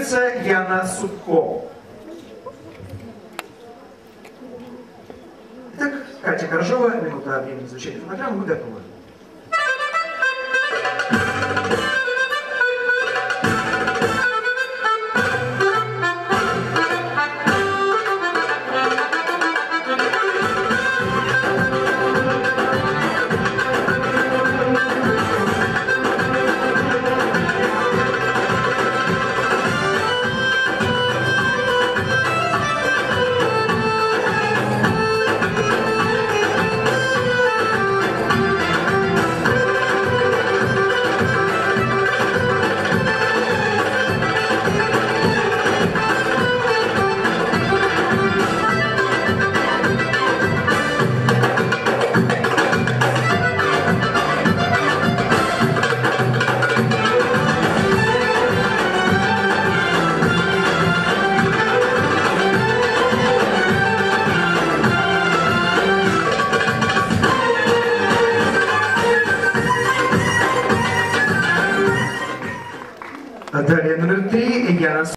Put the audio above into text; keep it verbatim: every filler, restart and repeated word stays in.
певица Яна Сутко. Итак, Катя Коржова, минута времени изучения фонограммы, мы готовы. Далее номер три, Яна